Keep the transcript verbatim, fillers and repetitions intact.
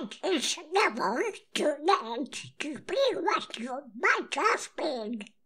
And it's never too late to be what you might have been.